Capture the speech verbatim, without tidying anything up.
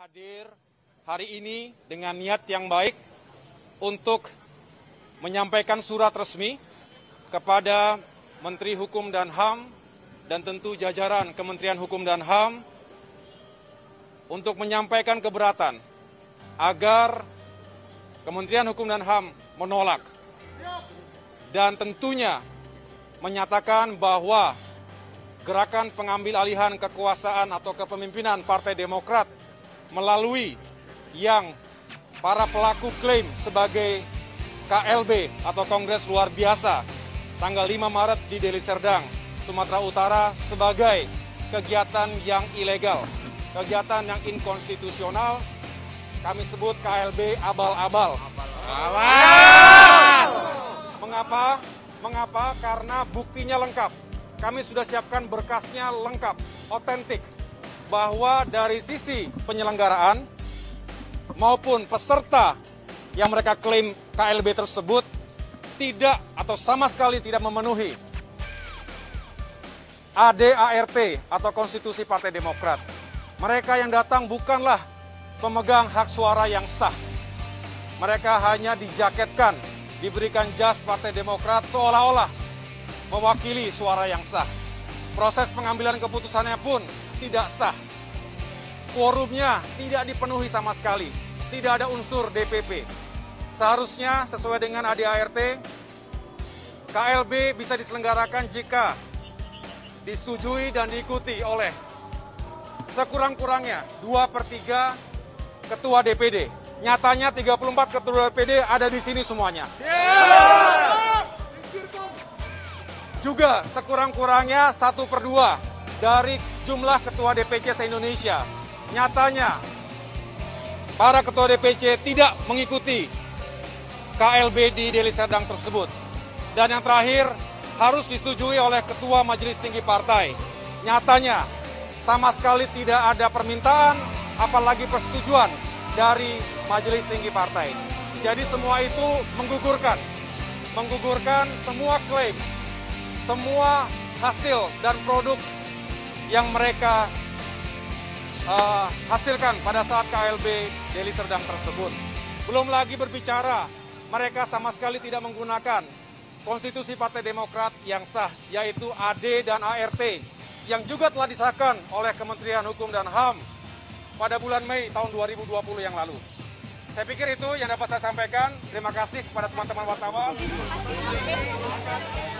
hadir hari ini dengan niat yang baik untuk menyampaikan surat resmi kepada Menteri Hukum dan H A M dan tentu jajaran Kementerian Hukum dan H A M untuk menyampaikan keberatan agar Kementerian Hukum dan H A M menolak dan tentunya menyatakan bahwa gerakan pengambil alihan kekuasaan atau kepemimpinan Partai Demokrat melalui yang para pelaku klaim sebagai K L B atau Kongres Luar Biasa tanggal lima Maret di Deli Serdang, Sumatera Utara sebagai kegiatan yang ilegal, kegiatan yang inkonstitusional, kami sebut K L B abal-abal. Abal. Mengapa? Mengapa? Karena buktinya lengkap. Kami sudah siapkan berkasnya lengkap, otentik, bahwa dari sisi penyelenggaraan maupun peserta yang mereka klaim K L B tersebut tidak atau sama sekali tidak memenuhi A D A R T atau Konstitusi Partai Demokrat. Mereka yang datang bukanlah pemegang hak suara yang sah. Mereka hanya dijaketkan, diberikan jas Partai Demokrat seolah-olah mewakili suara yang sah. Proses pengambilan keputusannya pun tidak sah. Quorumnya tidak dipenuhi sama sekali. Tidak ada unsur D P P. Seharusnya sesuai dengan A D A R T, K L B bisa diselenggarakan jika disetujui dan diikuti oleh sekurang-kurangnya dua per tiga ketua D P D. Nyatanya tiga puluh empat ketua D P D ada di sini semuanya. Juga sekurang-kurangnya satu per dua dari jumlah ketua D P C se-Indonesia. Nyatanya para ketua D P C tidak mengikuti K L B di Deli Serdang tersebut. Dan yang terakhir harus disetujui oleh Ketua Majelis Tinggi Partai. Nyatanya sama sekali tidak ada permintaan apalagi persetujuan dari Majelis Tinggi Partai. Jadi semua itu menggugurkan menggugurkan semua klaim, semua hasil dan produk yang mereka uh, hasilkan pada saat K L B Deli Serdang tersebut. Belum lagi berbicara, mereka sama sekali tidak menggunakan Konstitusi Partai Demokrat yang sah, yaitu A D dan A R T, yang juga telah disahkan oleh Kementerian Hukum dan H A M pada bulan Mei tahun dua ribu dua puluh yang lalu. Saya pikir itu yang dapat saya sampaikan. Terima kasih kepada teman-teman wartawan.